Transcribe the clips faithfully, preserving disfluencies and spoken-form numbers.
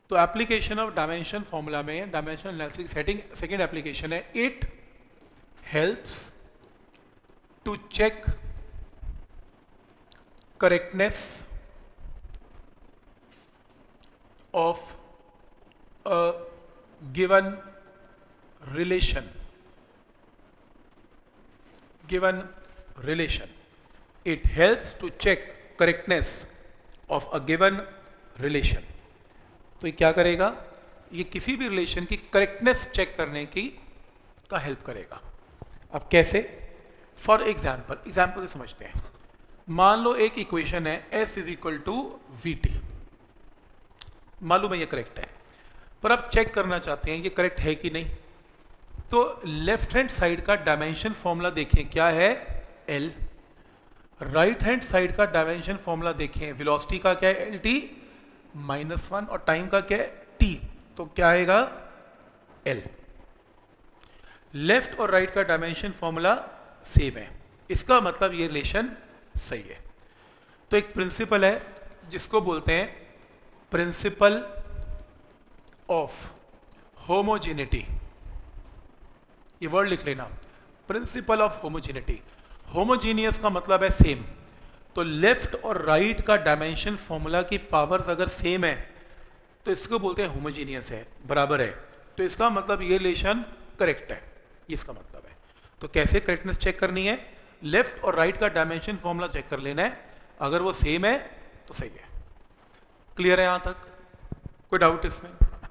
तो application of dimension formula में dimension analysis setting second application है, it helps to check correctness of a given relation given relation. It helps to check correctness of a given relation. तो ये क्या करेगा? ये किसी भी रिलेशन की करेक्टनेस चेक करने की का हेल्प करेगा. अब कैसे? फॉर एग्जाम्पल एग्जाम्पल से समझते हैं. मान लो एक इक्वेशन है S is equal to V T. मालूम है ये करेक्ट है, पर आप चेक करना चाहते हैं ये करेक्ट है कि नहीं. तो लेफ्ट हैंड साइड का डायमेंशन फॉर्मूला देखें क्या है, L. राइट हैंड साइड का डायमेंशन फॉर्मूला देखें, वेलोसिटी का क्या है, एल टी माइनस वन, और टाइम का क्या है, T. तो क्या आएगा, L. लेफ्ट और राइट का डायमेंशन फॉर्मूला सेम है, इसका मतलब ये रिलेशन सही है. तो एक प्रिंसिपल है जिसको बोलते हैं प्रिंसिपल ऑफ होमोजेनिटी. ये वर्ड लिख लेना, प्रिंसिपल ऑफ होमोजेनिटी. होमोजीनियस का मतलब है सेम. तो लेफ्ट और राइट का डायमेंशन फॉर्मूला की पावर्स अगर सेम है तो इसको बोलते हैं होमोजीनियस है, बराबर है. तो इसका मतलब ये रिलेशन करेक्ट है, इसका मतलब है. तो कैसे करेक्टनेस चेक करनी है, लेफ्ट और राइट का डायमेंशन फॉर्मूला चेक कर लेना है, अगर वो सेम है तो सही है. क्लियर है यहां तक? कोई डाउट इसमें?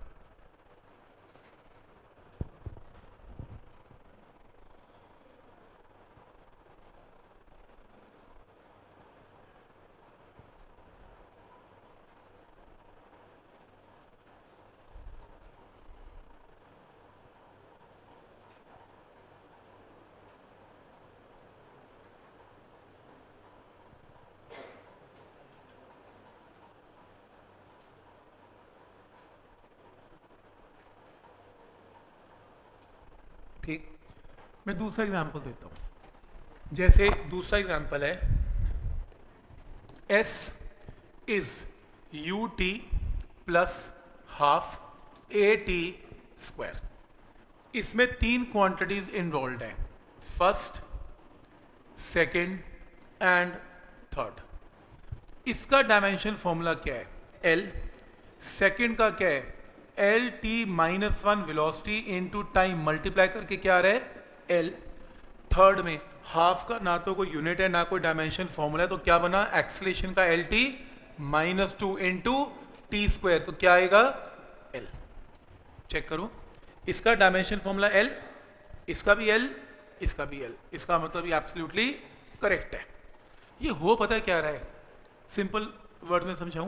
ठीक. मैं दूसरा एग्जांपल देता हूं. जैसे दूसरा एग्जांपल है, S is U T plus half A T square. इसमें तीन क्वांटिटीज इन्वॉल्व हैं, फर्स्ट, सेकंड एंड थर्ड. इसका डायमेंशन फॉर्मूला क्या है, L. सेकंड का क्या है, L T minus one velocity into time multiply करके क्या आ रहा है, L. थर्ड में हाफ का ना तो कोई यूनिट है ना कोई डायमेंशन फॉर्मूला है, तो क्या बना, एक्सेलरेशन का L T minus two into T square. तो क्या आएगा, L. चेक करो, इसका डायमेंशन फॉर्मूला L, इसका भी L, इसका भी L. इसका मतलब ये एब्सोल्युटली करेक्ट है. ये हो पता है क्या रहा है, सिंपल वर्ड में समझाऊं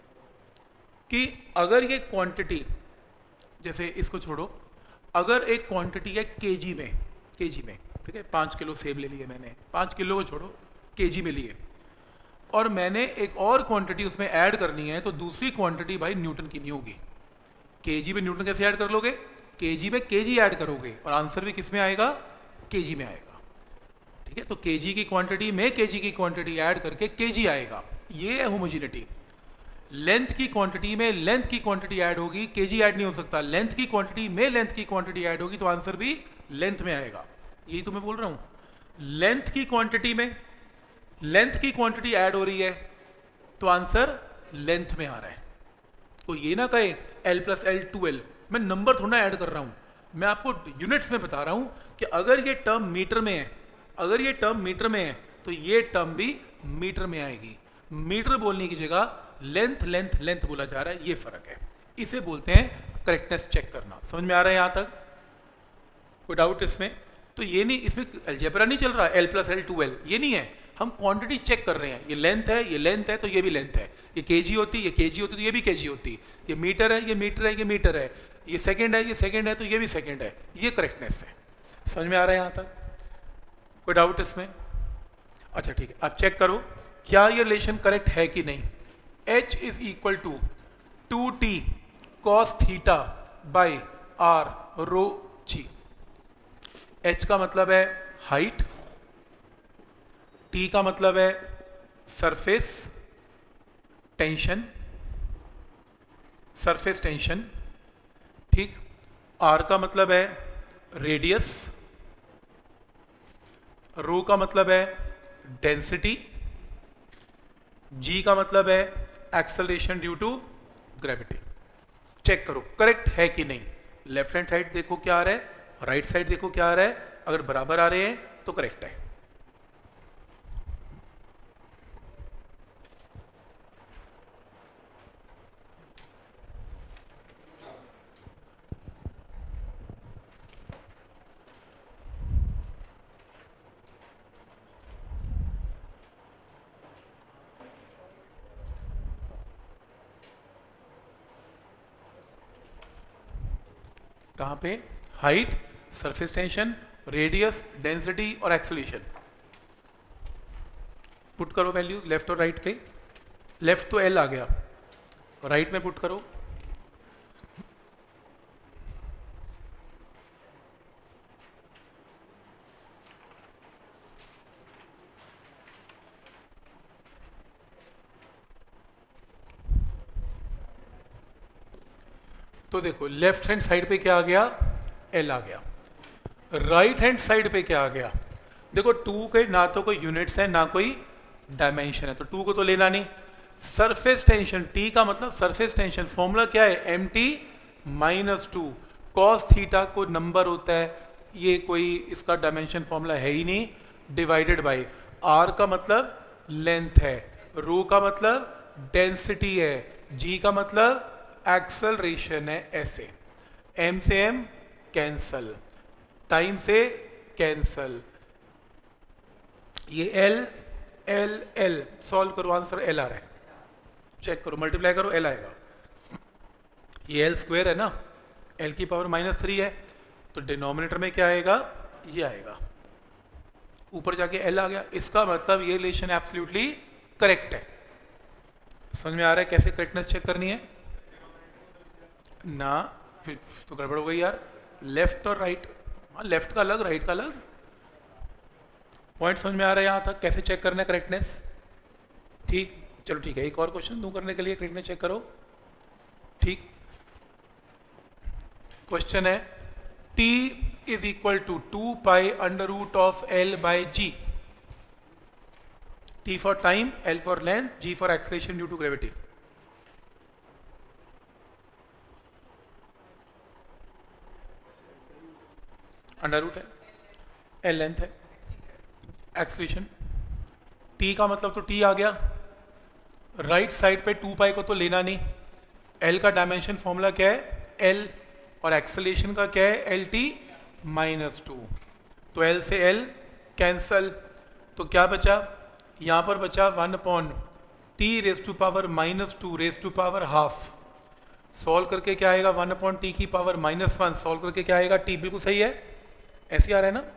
कि अगर ये क्वांटिटी, जैसे इसको छोड़ो, अगर एक क्वांटिटी है केजी में, केजी में, ठीक है, पाँच किलो सेब ले लिए मैंने, पाँच किलो को छोड़ो, केजी में लिए, और मैंने एक और क्वांटिटी उसमें ऐड करनी है, तो दूसरी क्वांटिटी भाई न्यूटन की नहीं होगी. केजी में न्यूटन कैसे ऐड कर लोगे, केजी में केजी ऐड करोगे, और आंसर भी किस में आएगा, केजी में आएगा. ठीक है, तो केजी की क्वांटिटी में केजी की क्वांटिटी ऐड करके केजी आएगा. ये है होमोजेनिटी. लेंथ की क्वांटिटी में लेंथ की क्वांटिटी ऐड होगी, केजी ऐड नहीं हो सकता. लेंथ की क्वांटिटी में लेंथ की क्वांटिटी ऐड होगी, तो आंसर भी लेंथ में आएगा. यही तो मैं बोल रहा हूं, लेंथ की क्वांटिटी में लेंथ की क्वांटिटी ऐड हो रही है, तो आंसर लेंथ में आ रहा है. तो ये ना कहे L plus L to L, मैं नंबर थोड़ा ऐड कर रहा हूं, मैं आपको यूनिट्स में बता रहा हूं कि अगर ये टर्म मीटर में है, अगर ये टर्म मीटर में है तो ये टर्म भी मीटर में आएगी. मीटर बोलने की जगह लेंथ लेंथ लेंथ बोला जा रहा है, ये फर्क है. इसे बोलते हैं करेक्टनेस चेक करना. समझ में आ रहा है यहां तक? कोई डाउट इसमें? तो ये नहीं, इसमें अलजेब्रा नहीं चल रहा, L plus L to L, ये नहीं है. हम क्वांटिटी चेक कर रहे हैं, ये लेंथ है, ये लेंथ है, तो ये भी लेंथ है. ये केजी होती, ये केजी होती, तो ये भी केजी होती. ये मीटर है, ये मीटर है, ये मीटर है. ये सेकंड है, ये सेकंड है, तो ये भी सेकंड है. ये करेक्टनेस है. समझ में आ रहा है यहां तक? कोई डाउट इसमें? अच्छा ठीक है, आप चेक करो क्या ये रिलेशन करेक्ट है कि नहीं. H is equal to two T cos theta by R rho G. H का मतलब है हाइट, T का मतलब है सरफेस टेंशन, सरफेस टेंशन, ठीक। आर का मतलब है रेडियस, रो का मतलब है डेंसिटी, जी का मतलब है acceleration due to gravity. Check करो करेक्ट है कि नहीं। लेफ्ट हैंड साइड देखो क्या आ रहा है, राइट right साइड देखो क्या आ रहा है, अगर बराबर आ रहे हैं तो करेक्ट है। कहाँ पे? Height, surface tension, radius, density और एक्सेलरेशन। पुट करो वैल्यू लेफ्ट और राइट पे। लेफ्ट तो एल आ गया, राइट में पुट करो। तो देखो लेफ्ट हैंड साइड पे क्या आ गया, एल आ गया। राइट हैंड साइड पे क्या आ गया, देखो टू के ना तो कोई यूनिट्स है ना कोई डायमेंशन है, तो टू को तो लेना नहीं। सरफेस टेंशन, टी का मतलब सरफेस टेंशन, फॉर्मूला क्या है, M T minus two cos theta को नंबर होता है, ये कोई इसका डायमेंशन फॉर्मूला है ही नहीं, डिवाइडेड बाय आर का मतलब लेंथ है, रो का मतलब डेंसिटी है, जी का मतलब एक्सेलरेशन है, ऐसे एम से एम कैंसल, टाइम से कैंसल, ये एल एल एल सॉल्व करो, आंसर एल आ रहा है। चेक करो, मल्टीप्लाई करो, एल आएगा। ये एल स्क्वायर है ना, एल की पावर माइनस थ्री है, तो डिनोमिनेटर में क्या आएगा, ये आएगा, ऊपर जाके एल आ गया। इसका मतलब ये रिलेशन एब्सोल्युटली करेक्ट है। समझ में आ रहा है कैसे करेक्टनेस चेक करनी है ना? फिर तो गड़बड़ हो गई यार, लेफ्ट और राइट, हाँ लेफ्ट का अलग राइट का अलग। पॉइंट समझ में आ रहा है यहाँ तक कैसे चेक करना है करेक्टनेस? ठीक, चलो ठीक है, एक और क्वेश्चन दूं करने के लिए, करेक्टनेस चेक करो। ठीक, क्वेश्चन है T is equal to two pi under root of L by G. T for time, L for length, G for acceleration due to gravity. Under root है, L लेंथ है, acceleration, T का मतलब तो T आ गया, right right side पे two pi को तो लेना नहीं, L का डायमेंशन फॉर्मूला क्या है, L, और एक्सेलरेशन का क्या है, एल टी माइनस टू, तो L से L कैंसल, तो क्या बचा, यहाँ पर बचा one upon T raise to power minus two raise to power half. Solve करके क्या आएगा, वन अपॉन टी की पावर माइनस वन, सॉल्व करके क्या आएगा, टी बिल्कुल सही है, ऐसे आ रहा है ना?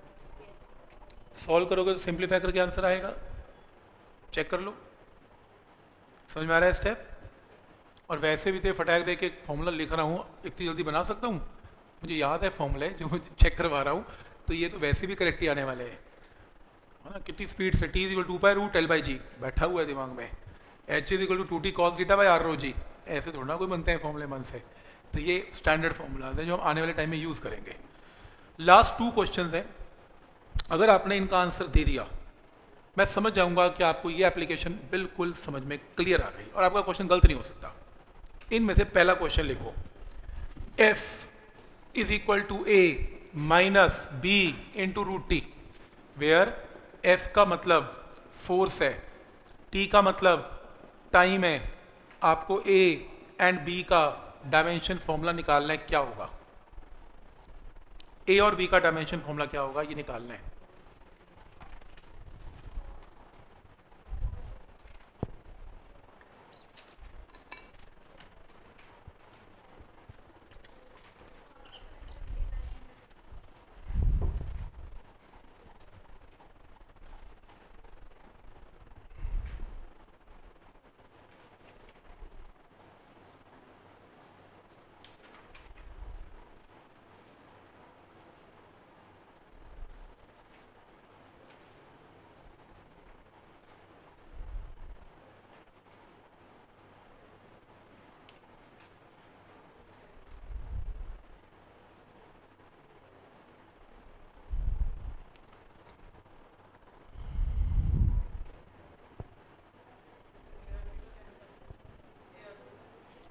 सॉल्व करोगे तो सिंप्लीफाई करके आंसर आएगा, चेक कर लो। समझ में आ रहा है स्टेप? और वैसे भी तो फटाक दे के फॉर्मूला लिख रहा हूँ, इतनी जल्दी बना सकता हूँ, मुझे याद है फॉर्मूले जो मुझे चेक करवा रहा हूँ, तो ये तो वैसे भी करेक्ट ही आने वाले हैं, है ना? कितनी स्पीड से, T is equal to pi root L by G बैठा हुआ है दिमाग में, H is equal to two T cos theta by R rho G, ऐसे थोड़ा ना कोई बनते हैं फॉर्मूले मन से। तो ये स्टैंडर्ड फॉर्मूलाज हैं जो हम आने वाले टाइम में यूज़ करेंगे। लास्ट टू क्वेश्चन हैं, अगर आपने इनका आंसर दे दिया मैं समझ जाऊंगा कि आपको ये एप्लीकेशन बिल्कुल समझ में क्लियर आ गई और आपका क्वेश्चन गलत नहीं हो सकता। इनमें से पहला क्वेश्चन लिखो, F is equal to A minus B into root T, where F का मतलब फोर्स है, T का मतलब टाइम है, आपको A एंड B का डायमेंशन फॉर्मूला निकालना है, क्या होगा? A और B का डायमेंशन फॉर्मूला क्या होगा, ये निकालना है।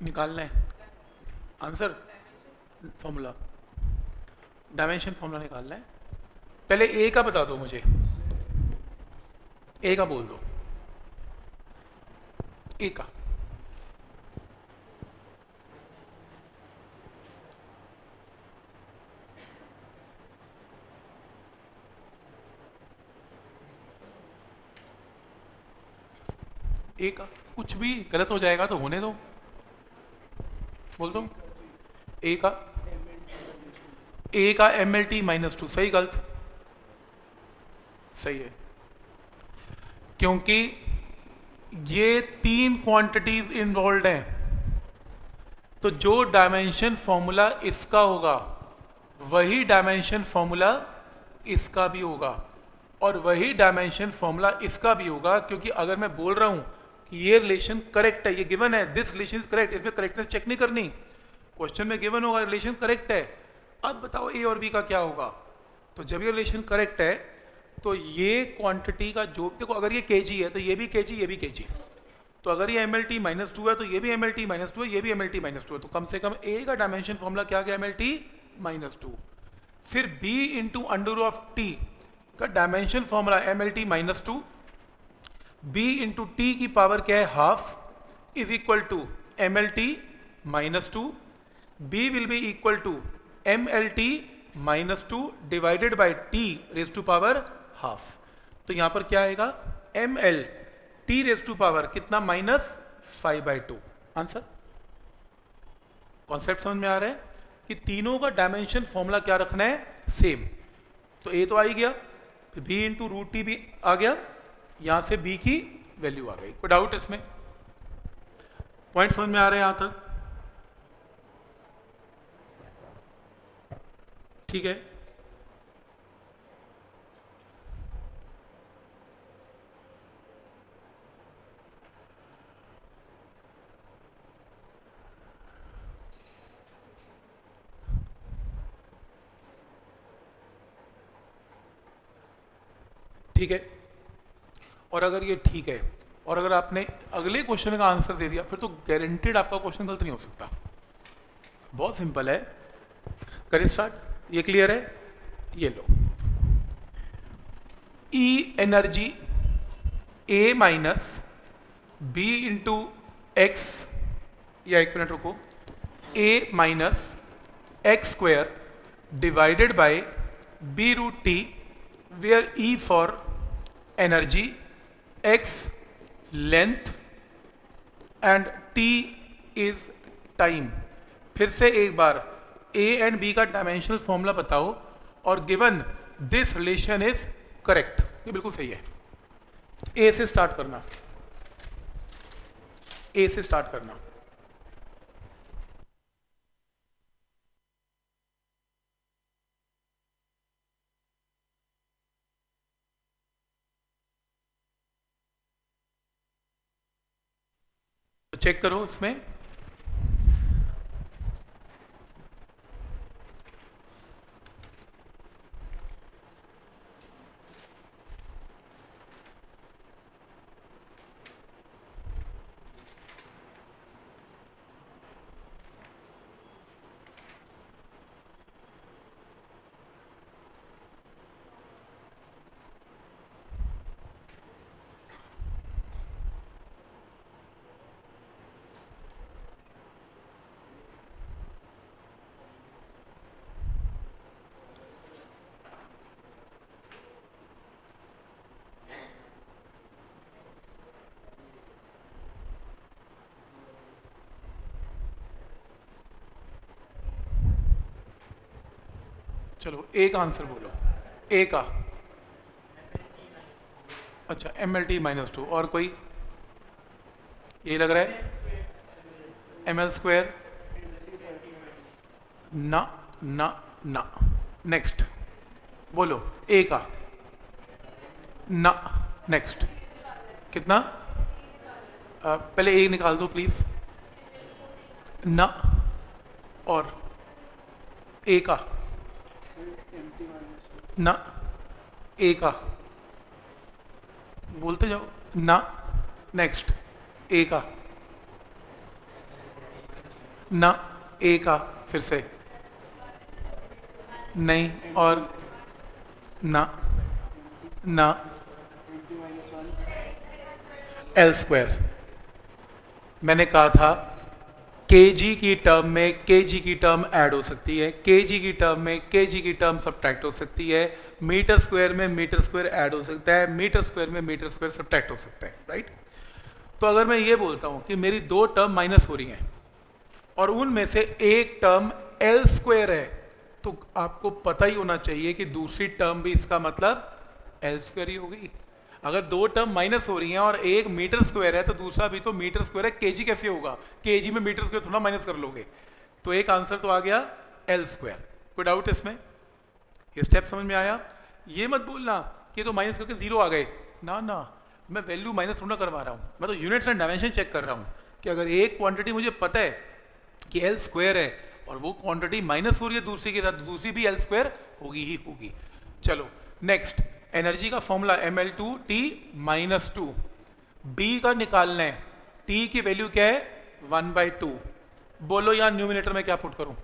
निकालना है आंसर फॉर्मूला, डायमेंशन फॉर्मूला निकालना है। पहले ए का बता दो मुझे, ए का बोल दो, ए का ए का कुछ भी गलत हो जाएगा तो होने दो, बोल दो ए का, ए का M L T minus two, सही गलत? सही है, क्योंकि ये तीन क्वांटिटीज इन्वॉल्व हैं, तो जो डायमेंशन फॉर्मूला इसका होगा वही डायमेंशन फॉर्मूला इसका भी होगा, और वही डायमेंशन फॉर्मूला इसका भी होगा, क्योंकि अगर मैं बोल रहा हूं कि ये रिलेशन करेक्ट है, ये गिवन है, दिस रिलेशन इज करेक्ट, इसमें करेक्टनेस चेक नहीं करनी, क्वेश्चन में गिवन होगा रिलेशन करेक्ट है, अब बताओ ए और बी का क्या होगा। तो जब ये रिलेशन करेक्ट है तो ये क्वांटिटी का जो, देखो अगर ये केजी है तो ये भी केजी, ये भी केजी, तो अगर ये M L T minus two है तो ये भी M L T minus two है, ये भी M L T minus two है, तो कम से कम ए का डायमेंशन फॉर्मूला क्या गया, M L T minus two. फिर B into under of T का dimension formula M L T minus two, B into T की पावर क्या है half, is equal to M L T minus two, B will be equal to M L T minus two divided by T raise to power half. तो यहां पर क्या आएगा, M L T raise to power कितना, minus five by two. Answer, concept समझ में आ रहा है कि तीनों का डायमेंशन फॉर्मूला क्या रखना है, सेम। तो ए तो आ ही गया, फिर बी इंटू रूट टी भी आ गया, यहां से बी की वैल्यू आ गई। कोई डाउट इसमें? पॉइंट समझ में आ रहे हैं यहां तक? ठीक है, ठीक है। और अगर ये ठीक है और अगर आपने अगले क्वेश्चन का आंसर दे दिया, फिर तो गारंटेड आपका क्वेश्चन गलत नहीं हो सकता। बहुत सिंपल है, करें स्टार्ट। ये क्लियर है? ये लो, E energy A minus B into X, या एक मिनट रुको, A minus X square divided by B root T, where E for energy, X length and T is time. फिर से एक बार ए एंड बी का डायमेंशनल फॉर्मूला बताओ और given this relation is correct. ये बिल्कुल सही है। ए से स्टार्ट करना, ए से स्टार्ट करना। तो चेक करो इसमें, चलो ए का आंसर बोलो, ए का। अच्छा, M L T minus two, और कोई? ये लग रहा है एम एल स्क्वायर, ना ना ना। नेक्स्ट बोलो, ए का ना। नेक्स्ट कितना? आ, पहले ए निकाल दो प्लीज, ना। और ए का ना, ए का बोलते जाओ, ना। नेक्स्ट ए का ना, ए का फिर से नहीं, और ना ना एल स्क्वायर। मैंने कहा था केजी की टर्म में केजी की टर्म ऐड हो सकती है, केजी की टर्म में केजी की टर्म सब्ट्रैक्ट हो सकती है, मीटर स्क्वायर में मीटर स्क्वायर ऐड हो सकता है, मीटर स्क्वायर में मीटर स्क्वायर सब्ट्रैक्ट हो सकता है, राइट। तो अगर मैं ये बोलता हूँ कि मेरी दो टर्म माइनस हो रही हैं और उनमें से एक टर्म एल स्क्वायर है, तो आपको पता ही होना चाहिए कि दूसरी टर्म भी इसका मतलब एल स्क्वायर ही होगी। अगर दो टर्म माइनस हो रही हैं और एक मीटर स्क्वायर है तो दूसरा भी तो मीटर स्क्वायर है, केजी कैसे होगा? केजी में मीटर स्क्वायर थोड़ा माइनस कर लोगे। तो एक आंसर तो आ गया एल स्क्वायर। कोई डाउट इसमें? ये स्टेप समझ में आया? ये मत बोलना कि तो माइनस करके जीरो आ गए, ना ना, मैं वैल्यू माइनस थोड़ा करवा रहा हूँ, मैं तो यूनिट्स एंड डायमेंशन चेक कर रहा हूँ कि अगर एक क्वांटिटी मुझे पता है कि एल स्क्वायर है और वो क्वांटिटी माइनस हो रही है दूसरी के साथ, दूसरी भी एल स्क्वायर होगी ही होगी। चलो नेक्स्ट, एनर्जी का formula M L two T minus two, B का निकालना है, टी की वैल्यू क्या है? One by two. बोलो यहाँ न्यूमिनेटर में क्या पुट करूं?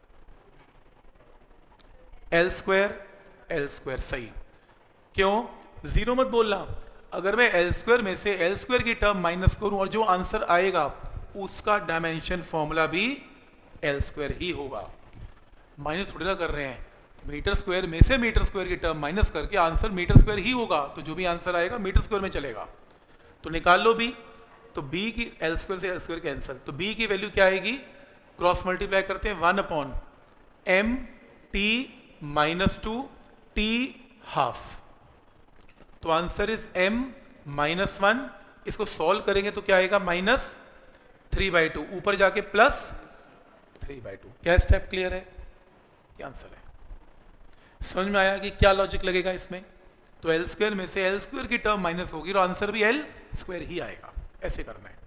एल स्क्वायर, एल स्क्वायर सही। क्यों? जीरो मत बोलना। अगर मैं एल स्क्वायर में से एल स्क्वायर की टर्म माइनस करूं और जो आंसर आएगा उसका डायमेंशन फॉर्मूला भी एल स्क्वायर ही होगा। माइनस थोड़ी ना कर रहे हैं, मीटर स्क्वायर में से मीटर स्क्वायर की टर्म माइनस करके आंसर मीटर स्क्वायर ही होगा, तो जो भी आंसर आएगा मीटर स्क्वायर में चलेगा। तो निकाल लो बी। तो बी की एल स्क्वायर से एल स्क्वायर कैंसिल, तो बी की वैल्यू क्या आएगी? क्रॉस मल्टीप्लाई करते हैं, one upon M T minus two T half. तो answer is M minus one. इसको सॉल्व करेंगे तो क्या आएगा? माइनस थ्री बाई टू, ऊपर जाके प्लस थ्री बाई टू। क्या स्टेप क्लियर है? क्या आंसर है? समझ में आया कि क्या लॉजिक लगेगा इसमें? तो एल स्क्वायर में से एल स्क्वायर की टर्म माइनस होगी और आंसर भी एल स्क्वायर ही आएगा। ऐसे करना है।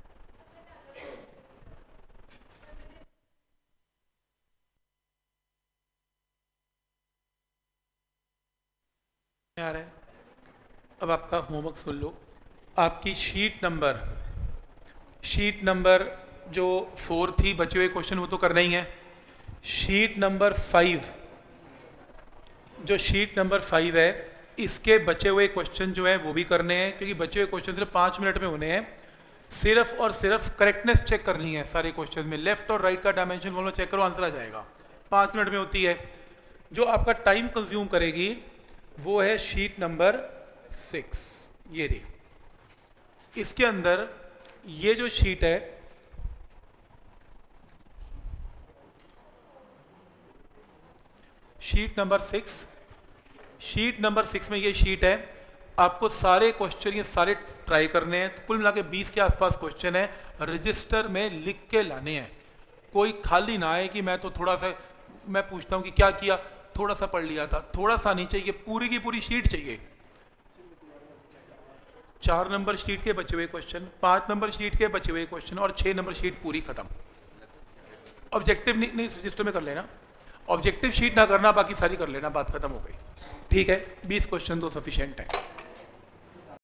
आ रहा है? अब आपका होमवर्क सुन लो। आपकी शीट नंबर शीट नंबर जो फोर थी, बचे हुए क्वेश्चन वो तो करना ही है। शीट नंबर फाइव, जो शीट नंबर फाइव है, इसके बचे हुए क्वेश्चन जो है वो भी करने हैं, क्योंकि बचे हुए क्वेश्चन सिर्फ पाँच मिनट में होने हैं। सिर्फ और सिर्फ करेक्टनेस चेक करनी है सारे क्वेश्चन में। लेफ्ट और राइट का डायमेंशन फॉर्मूला चेक करो, आंसर आ जाएगा। पाँच मिनट में होती है। जो आपका टाइम कंज्यूम करेगी वो है शीट नंबर सिक्स। ये रही। इसके अंदर ये जो शीट है, sheet number six, sheet number six में ये शीट है। आपको सारे क्वेश्चन ये सारे ट्राई करने हैं। कुल मिला के बीस के आसपास क्वेश्चन है, रजिस्टर में लिख के लाने हैं। कोई खाली ना आए कि मैं तो थोड़ा सा, मैं पूछता हूँ कि क्या किया, थोड़ा सा पढ़ लिया था, थोड़ा सा नहीं चाहिए, पूरी की पूरी शीट चाहिए। चार नंबर शीट के बचे हुए क्वेश्चन, पांच नंबर शीट के बचे हुए क्वेश्चन और छह नंबर शीट पूरी खत्म। ऑब्जेक्टिव नहीं, नहीं रजिस्टर में कर लेना, ऑब्जेक्टिव शीट ना करना, बाकी सारी कर लेना, बात खत्म हो गई। ठीक है, बीस क्वेश्चन तो सफिशिएंट है।